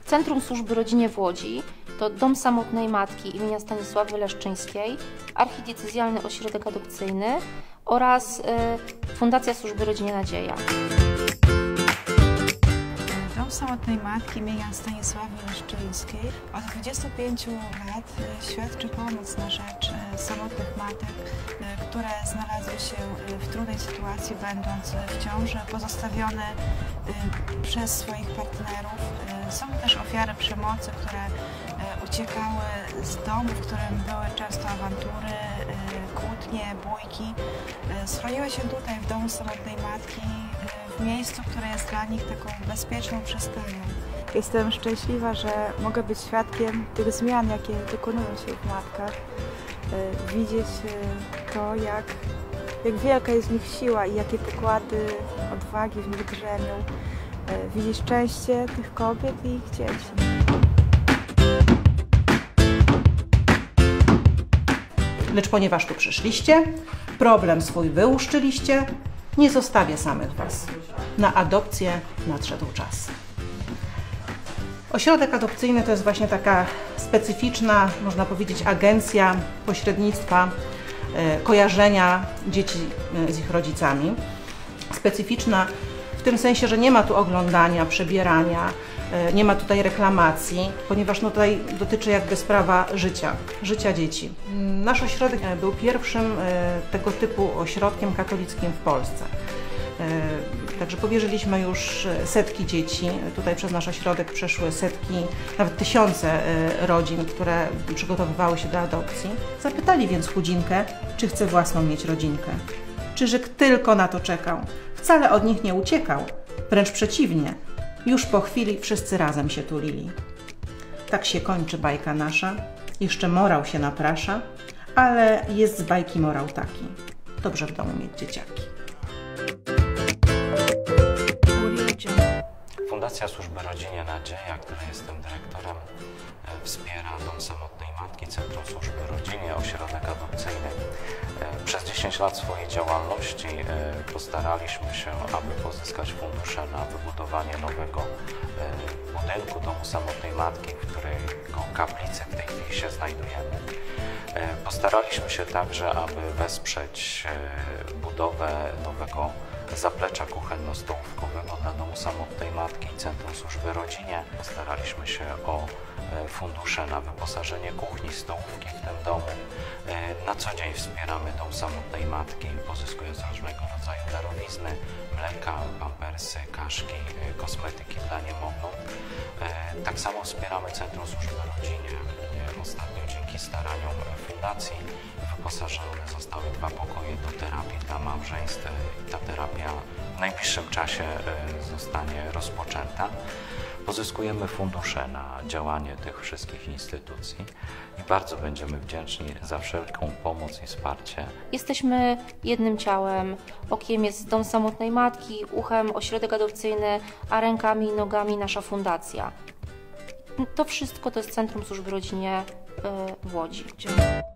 Centrum Służby Rodzinie w Łodzi to Dom Samotnej Matki imienia Stanisławy Leszczyńskiej, Archidiecezjalny Ośrodek Adopcyjny oraz Fundacja Służby Rodzinie Nadzieja. Dom Samotnej Matki imienia Stanisławy Leszczyńskiej od 25 lat świadczy pomoc na rzecz samotnych matek, które znalazły się w trudnej sytuacji, będąc w ciąży, pozostawione przez swoich partnerów. Są też ofiary przemocy, które uciekały z domu, w którym były często awantury, kłótnie, bójki. Schroniły się tutaj w Domu Samotnej Matki, w miejscu, które jest dla nich taką bezpieczną przystanią. Jestem szczęśliwa, że mogę być świadkiem tych zmian, jakie dokonują się w matkach. Widzieć to, jak wielka jest w nich siła i jakie pokłady odwagi w nich drzemią. Widzieć szczęście tych kobiet i ich dzieci. Lecz ponieważ tu przyszliście, problem swój wyłuszczyliście, nie zostawię samych Was. Na adopcję nadszedł czas. Ośrodek adopcyjny to jest właśnie taka specyficzna, można powiedzieć, agencja pośrednictwa, kojarzenia dzieci z ich rodzicami. Specyficzna w tym sensie, że nie ma tu oglądania, przebierania, nie ma tutaj reklamacji, ponieważ no tutaj dotyczy jakby sprawa życia dzieci. Nasz ośrodek był pierwszym tego typu ośrodkiem katolickim w Polsce. Także powierzyliśmy już setki dzieci. Tutaj przez nasz ośrodek przeszły setki, nawet tysiące rodzin, które przygotowywały się do adopcji. Zapytali więc chudzinkę, czy chce własną mieć rodzinkę. Czyżyk tylko na to czekał. Wcale od nich nie uciekał, wręcz przeciwnie. Już po chwili wszyscy razem się tulili. Tak się kończy bajka nasza, jeszcze morał się naprasza, ale jest z bajki morał taki. Dobrze w domu mieć dzieciaki. Fundacja Służby Rodzinie Nadzieja, której jestem dyrektorem, wspiera Dom Samotnej Matki, Centrum Służby Rodzinie, Ośrodek Adopcyjny. Przez 10 lat swojej działalności postaraliśmy się, aby pozyskać fundusze na wybudowanie nowego budynku Domu Samotnej Matki, w której kaplicy w tej chwili się znajdujemy. Postaraliśmy się także, aby wesprzeć budowę nowego zaplecza kuchenno-stołówkowego dla Domu Samotnej Matki i Centrum Służby Rodzinie. Postaraliśmy się o fundusze na wyposażenie kuchni, stołówki w tym domu. Na co dzień wspieramy Dom Samotnej Matki, pozyskując różnego rodzaju darowizny, mleka, pampersy, kaszki, kosmetyki dla niemowląt. Tak samo wspieramy Centrum Służby Rodzinie. Ostatnio dzięki staraniom fundacji wyposażone zostały 2 pokoje do terapii dla małżeństw i ta terapia w najbliższym czasie zostanie rozpoczęta. Pozyskujemy fundusze na działanie tych wszystkich instytucji i bardzo będziemy wdzięczni za wszelką pomoc i wsparcie. Jesteśmy jednym ciałem. Okiem jest Dom Samotnej Matki, uchem Ośrodek Adopcyjny, a rękami i nogami nasza fundacja. To wszystko to jest Centrum Służby Rodzinie w Łodzi.